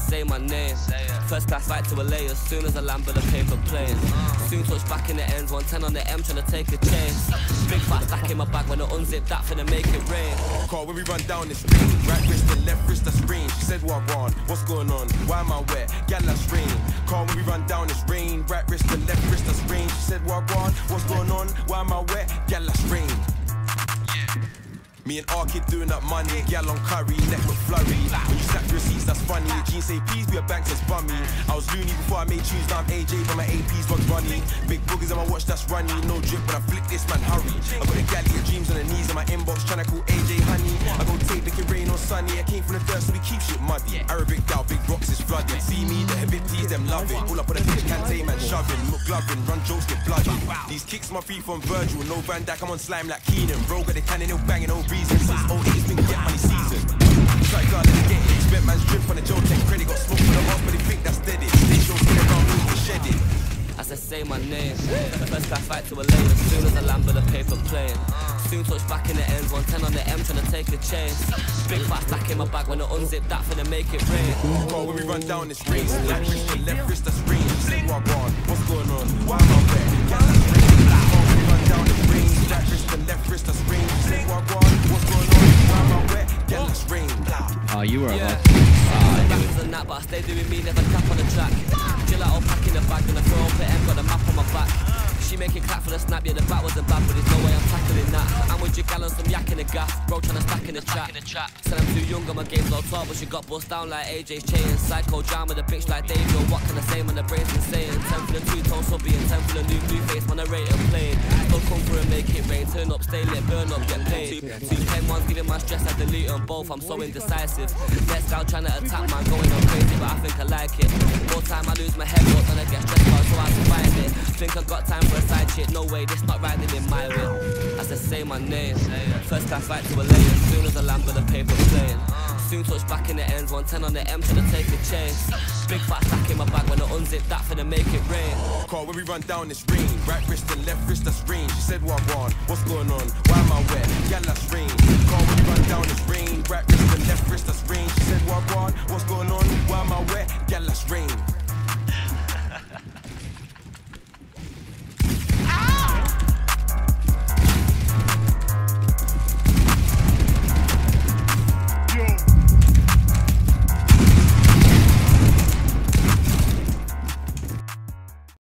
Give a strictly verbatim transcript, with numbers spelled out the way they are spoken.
say my name. First class back to L A as soon as I land with a paper plane. Soon touch back in the ends, one ten on the M trying to take a chance. Big fat stack in my bag when I unzip that finna make it rain. Car when we run down the street, right wrist and left wrist that's rain. She said what I want, what's going on, why am I wet, gal that's rain. Car when we run down it's rain, right wrist and left wrist that's rain. She said what I want, what's going on, why am I wet, gal that's rain. Me and R Kid doing up money, gal on curry, neck with flurry. When you snap your receipts, that's funny. Jeans say please be a bank says bummy. I was loony before I made tunes, now I'm A J, but my A P's bugs runny. Big boogers on my watch, that's runny. No drip, but I flick this man, hurry. I got a galley of dreams on the knees in my inbox, tryna call A J honey. I go take, make it rain or sunny. I came from the dirt, so we keep shit muddy. Arabic gal, big rocks is flooded. See me, the Habibtis, them loving. All up on the pitch, can't say man shoving. Look gloving, run jokes, get bloody. These kicks my feet from Virgil, no Van Dijk, I'm on slime like Keenan. Bro got the cannon, no banging, no reason. Since oh eight, it's been get money season. Try God, let me get it. Expect man's drip on the Joe ten credit. Got smoke for the off, but they think that's steady. They show skin around me, we shed it. As I say my name, first class back to L A as soon as I land with a paper plane. Soon touch back in the ends, one ten on the M trying to take a chance. Big fat stack in my bag when I unzip that finna make it rain. Car when we run down this race, left wrist and left wrist that's rain. She said what I want, what's going on, why am I wet, gal that's rain. Car when we run down this rain, left wrist and left wrist that's rain. She said what I want, what's going on, why am I wet, gal that's rain. Oh, you were Yeah. like, Rappers and that, but I stay doing me, never tap on the track. Gelato pack in the bag, then I throw up the M, got a map on my back. She make it clap for the snap, yeah the bat wasn't bad, but there's no way I'm tackling that. I'm with your gal on some yak in the gaff, bro trying to stack in the trap. Said I'm too young and my game's low top, but she got bust down like A J's chain. Psycho drama, the bitch like Dave, yo, what can I say when the brain's insane? Ten for the two-tone subby and ten for the new blue face, man I rate and plane. Don't come through and make it rain, turn up, stay lit, burn up, get paid. Two, two pen ones giving my stress, I delete them both, I'm so indecisive. Next gal trying to attack, man, going on crazy, but I think I like it. More time I lose my head, but then I get stressed out, so I survive it. Think I got time for a side chick, no way, this not riding in my way. As I say my name, first class back to L A as soon as I land with a paper plane. Soon touch back in the ends, one ten on the M trying to take a chance. Big fat stack in my bag when I unzip that finna make it rain. Car when we run down this rain, right wrist and left wrist that's rain. She said what I want, what's going on, why am I wet, gal that's rain. Car when we run down this rain, right wrist and left wrist that's rain. She said what I want, what's going on, why am I wet, gal that's